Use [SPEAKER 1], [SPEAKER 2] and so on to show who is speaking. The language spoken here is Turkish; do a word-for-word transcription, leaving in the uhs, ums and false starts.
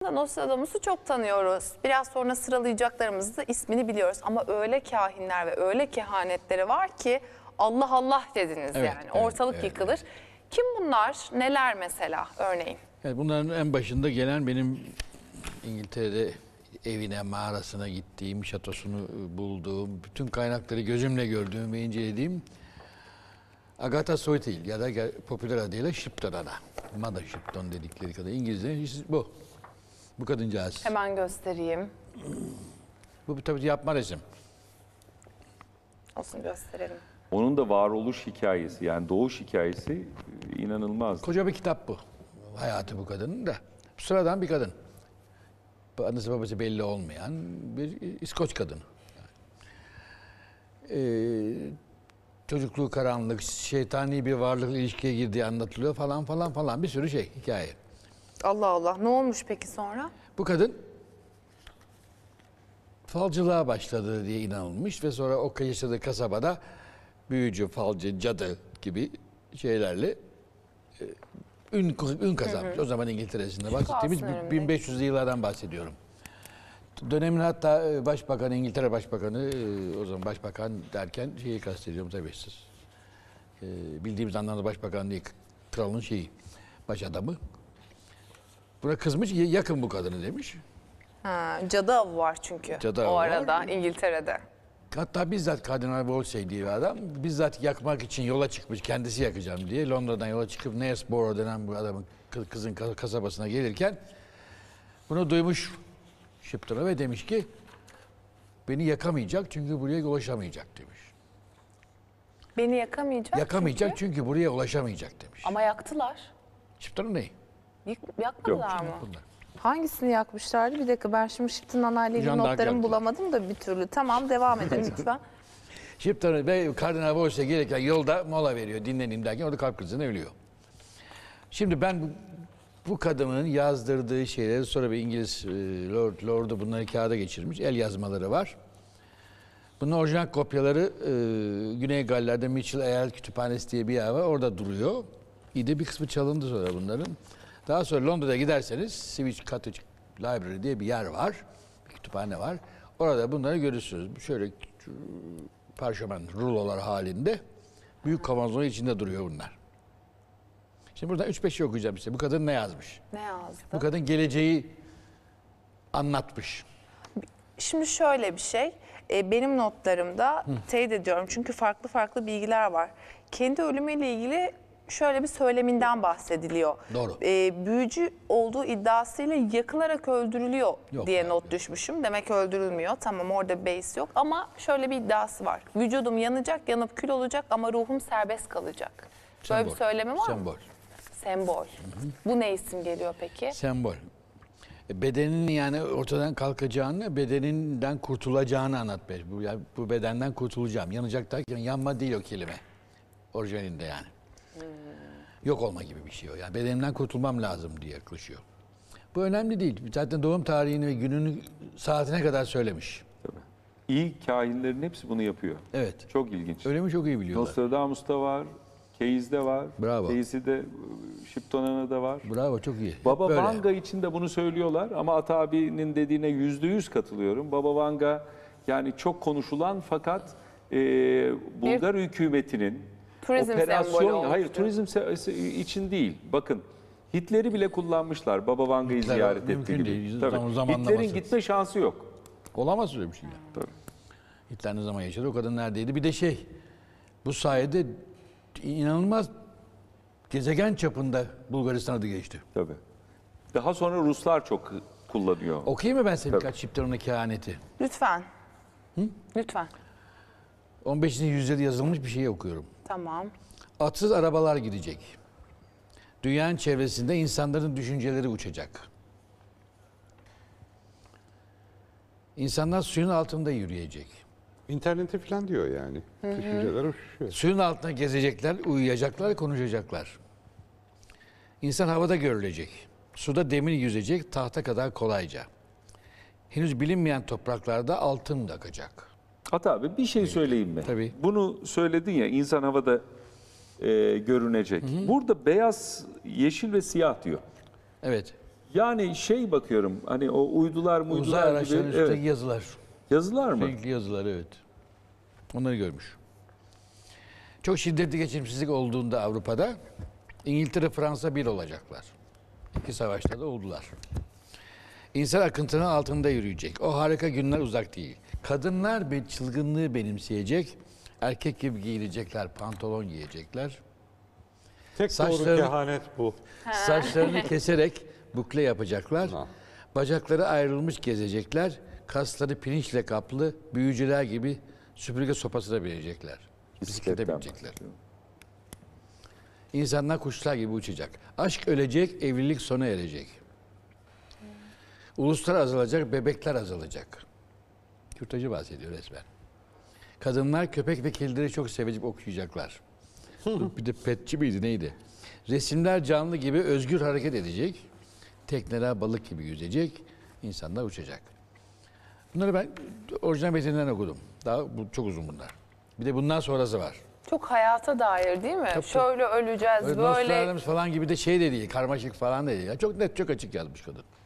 [SPEAKER 1] Nostradamus'u çok tanıyoruz. Biraz sonra sıralayacaklarımızda ismini biliyoruz. Ama öyle kahinler ve öyle kehanetleri var ki Allah Allah dediniz
[SPEAKER 2] Evet,
[SPEAKER 1] yani.
[SPEAKER 2] evet,
[SPEAKER 1] Ortalık
[SPEAKER 2] evet,
[SPEAKER 1] yıkılır.
[SPEAKER 2] evet.
[SPEAKER 1] Kim bunlar? Neler mesela örneğin?
[SPEAKER 2] Yani bunların en başında gelen benim İngiltere'de evine, mağarasına gittiğim, şatosunu bulduğum, bütün kaynakları gözümle gördüğüm ve incelediğim Agatha Sotil ya da popüler adıyla Shipton Ana. Mother Shipton dedikleri kadar İngilizce bu. Bu kadıncağız.
[SPEAKER 1] Hemen göstereyim.
[SPEAKER 2] Bu tabii yapma resim.
[SPEAKER 1] Olsun gösterelim.
[SPEAKER 3] Onun da varoluş hikayesi, yani doğuş hikayesi inanılmaz.
[SPEAKER 2] Koca bir kitap bu. Hayatı bu kadının da. Sıradan bir kadın. Annesi babası belli olmayan bir İskoç kadın. Ee, çocukluğu karanlık, şeytani bir varlıkla ilişkiye girdiği anlatılıyor falan falan falan bir sürü şey, hikaye.
[SPEAKER 1] Allah Allah. Ne olmuş peki sonra?
[SPEAKER 2] Bu kadın falcılığa başladı diye inanılmış ve sonra o yaşadığı kasabada büyücü, falcı, cadı gibi şeylerle e, ün, ün kazanmış. Hı hı. O zaman İngiltere'sinde bahsettiğimiz bin beş yüzlü yıllardan bahsediyorum. Dönemin hatta başbakanı, İngiltere Başbakanı, o zaman başbakan derken şeyi kastediyorum tabii siz. E, bildiğimiz anlamda başbakan değil, kralın şeyi, baş adamı. Buna kızmış, yakın bu kadını demiş.
[SPEAKER 1] Ha, cadı avı var çünkü
[SPEAKER 2] Cadı
[SPEAKER 1] o
[SPEAKER 2] avı
[SPEAKER 1] arada
[SPEAKER 2] var.
[SPEAKER 1] İngiltere'de.
[SPEAKER 2] Hatta bizzat Kardinal Wolsey diye bir adam bizzat yakmak için yola çıkmış, kendisi yakacağım diye Londra'dan yola çıkıp Knaresborough denen bu adamın kızın kasabasına gelirken bunu duymuş Shipton'a ve demiş ki beni yakamayacak çünkü buraya ulaşamayacak demiş.
[SPEAKER 1] Beni yakamayacak
[SPEAKER 2] Yakamayacak
[SPEAKER 1] çünkü.
[SPEAKER 2] çünkü buraya ulaşamayacak demiş.
[SPEAKER 1] Ama yaktılar.
[SPEAKER 2] Shipton'un neyi?
[SPEAKER 1] Yık, yakmadılar
[SPEAKER 3] Yok,
[SPEAKER 1] mı?
[SPEAKER 2] Bunlar.
[SPEAKER 1] Hangisini yakmışlardı? Bir dakika ben şimdi Shipton Ana'yla ilgili
[SPEAKER 2] Jean d'Arc
[SPEAKER 1] notlarımı
[SPEAKER 2] yaktılar.
[SPEAKER 1] bulamadım da bir türlü. Tamam devam edelim lütfen.
[SPEAKER 2] Shipton ve Kardinal Wolsey gelirken yolda mola veriyor, dinleneyim derken orada kalp krizinden ölüyor. Şimdi ben bu, bu kadının yazdırdığı şeyleri sonra bir İngiliz e, Lord, Lord'u bunları kağıda geçirmiş, el yazmaları var. Bunun orijinal kopyaları e, Güney Galler'de Mitchell Eyal Kütüphanesi diye bir yer var, orada duruyor. İyi de bir kısmı çalındı sonra bunların. Daha sonra Londra'da giderseniz Swiss Cottage Library diye bir yer var, bir kütüphane var. Orada bunları görürsünüz. Şöyle parşömen rulolar halinde büyük kavanozun içinde duruyor bunlar. Şimdi buradan üç beş şey okuyacağım size. Bu kadın ne yazmış?
[SPEAKER 1] Ne yazdı?
[SPEAKER 2] Bu kadın geleceği anlatmış.
[SPEAKER 1] Şimdi şöyle bir şey. e, Benim notlarımda
[SPEAKER 2] Hı.
[SPEAKER 1] teyit ediyorum çünkü farklı farklı bilgiler var. Kendi ölümüyle ilgili şöyle bir söyleminden bahsediliyor.
[SPEAKER 2] Doğru.
[SPEAKER 1] E, büyücü olduğu iddiasıyla yakılarak öldürülüyor
[SPEAKER 2] Yok
[SPEAKER 1] diye
[SPEAKER 2] abi.
[SPEAKER 1] not düşmüşüm. Demek öldürülmüyor. Tamam orada base yok ama şöyle bir iddiası var. Vücudum yanacak, yanıp kül olacak ama ruhum serbest kalacak. Böyle
[SPEAKER 2] Sembol.
[SPEAKER 1] bir söylemi var
[SPEAKER 2] Sembol.
[SPEAKER 1] mı? Sembol. Bu ne isim geliyor peki?
[SPEAKER 2] Sembol. E, Bedenin yani ortadan kalkacağını, bedeninden kurtulacağını anlatmış. Bu, yani bu bedenden kurtulacağım. Yanacak derken yanma değil o kelime. Orijinalinde yani. Hmm. Yok olma gibi bir şey o. Yani bedenimden kurtulmam lazım diye yaklaşıyor. Bu önemli değil. Zaten doğum tarihini ve gününü saatine kadar söylemiş.
[SPEAKER 3] Tabii. İyi kahinlerin hepsi bunu yapıyor.
[SPEAKER 2] Evet.
[SPEAKER 3] Çok ilginç.
[SPEAKER 2] Ölümü çok iyi biliyorlar.
[SPEAKER 3] Nostradamus'ta var, Keyiz'de var.
[SPEAKER 2] Bravo.
[SPEAKER 3] Keyiz'de Shipton Ana'da var.
[SPEAKER 2] Bravo, çok iyi.
[SPEAKER 3] Baba
[SPEAKER 2] Böyle.
[SPEAKER 3] Vanga için de bunu söylüyorlar ama Ata abinin dediğine yüzde yüz katılıyorum. Baba Vanga yani çok konuşulan fakat e, Bulgar hükümetinin
[SPEAKER 1] Turizm sembolü
[SPEAKER 3] operasyon, hayır
[SPEAKER 1] olmuştu.
[SPEAKER 3] turizm se- için değil. Bakın Hitler'i bile kullanmışlar Baba Vanga'yı
[SPEAKER 2] Hitler
[SPEAKER 3] ziyaret
[SPEAKER 2] mümkün
[SPEAKER 3] etti
[SPEAKER 2] değil.
[SPEAKER 3] gibi.
[SPEAKER 2] Zaman-
[SPEAKER 3] Tabii.
[SPEAKER 2] zamanlaması.
[SPEAKER 3] Hitler'in gitme şansı yok.
[SPEAKER 2] Olamaz öyle bir şey.
[SPEAKER 3] Tabii.
[SPEAKER 2] Hitler ne zaman yaşadı, o kadın neredeydi? Bir de şey, bu sayede inanılmaz gezegen çapında Bulgaristan adı geçti.
[SPEAKER 3] Tabii. Daha sonra Ruslar çok kullanıyor.
[SPEAKER 2] Okuyayım mı ben size
[SPEAKER 3] Tabii.
[SPEAKER 2] birkaç Shipton'un kehaneti?
[SPEAKER 1] Lütfen. Lütfen.
[SPEAKER 2] on beşinci yüzyılda yazılmış bir şey okuyorum.
[SPEAKER 1] Tamam.
[SPEAKER 2] Atsız arabalar gidecek. Dünyanın çevresinde insanların düşünceleri uçacak. İnsanlar suyun altında yürüyecek.
[SPEAKER 4] İnternete falan diyor yani. Düşünceler uçuşuyor.
[SPEAKER 2] Suyun altında gezecekler, uyuyacaklar, konuşacaklar. İnsan havada görülecek. Suda demir yüzecek, tahta kadar kolayca. Henüz bilinmeyen topraklarda altın akacak.
[SPEAKER 3] Ata abi bir şey söyleyeyim mi?
[SPEAKER 2] Tabii.
[SPEAKER 3] Bunu söyledin ya insan havada e, görünecek. Burada beyaz, yeşil ve siyah diyor.
[SPEAKER 2] Evet.
[SPEAKER 3] Yani şey bakıyorum hani o uydular
[SPEAKER 2] Uzay
[SPEAKER 3] muydular gibi.
[SPEAKER 2] araçlarının üstündeki
[SPEAKER 3] Evet.
[SPEAKER 2] yazılar.
[SPEAKER 3] Yazılar mı?
[SPEAKER 2] Renkli yazılar, evet. Onları görmüş. Çok şiddetli geçimsizlik olduğunda Avrupa'da İngiltere, Fransa bir olacaklar. İki savaşta da oldular. İnsan akıntının altında yürüyecek. O harika günler uzak değil. Kadınlar bir çılgınlığı benimseyecek. Erkek gibi giyilecekler, pantolon giyecekler.
[SPEAKER 4] Tek doğru
[SPEAKER 2] Saçlarını-
[SPEAKER 4] kehanet bu.
[SPEAKER 2] Saçlarını keserek bukle yapacaklar.
[SPEAKER 4] Ha.
[SPEAKER 2] Bacakları ayrılmış gezecekler. Kasları pirinçle kaplı, büyücüler gibi süpürge sopasına binecekler. Bisiklete
[SPEAKER 3] Bisikletten
[SPEAKER 2] binecekler.
[SPEAKER 3] bahsediyorum.
[SPEAKER 2] İnsanlar kuşlar gibi uçacak. Aşk ölecek, evlilik sona erecek. Uluslar azalacak, bebekler azalacak. Kürtajı bahsediyor resmen. Kadınlar köpek ve kedileri çok sevecek, okuyacaklar. Bir de petçi miydi neydi? Resimler canlı gibi özgür hareket edecek. Tekneler balık gibi yüzecek. İnsanlar uçacak. Bunları ben orijinal metinden okudum. Daha bu, çok uzun bunlar. Bir de bundan sonrası var.
[SPEAKER 1] Çok hayata dair değil mi?
[SPEAKER 2] Tabii,
[SPEAKER 1] Şöyle öleceğiz,
[SPEAKER 2] Böyle
[SPEAKER 1] böyle.
[SPEAKER 2] Nostradamus falan gibi de şey de değil, karmaşık falan da değil. Ya çok net, çok açık yazmış kadın.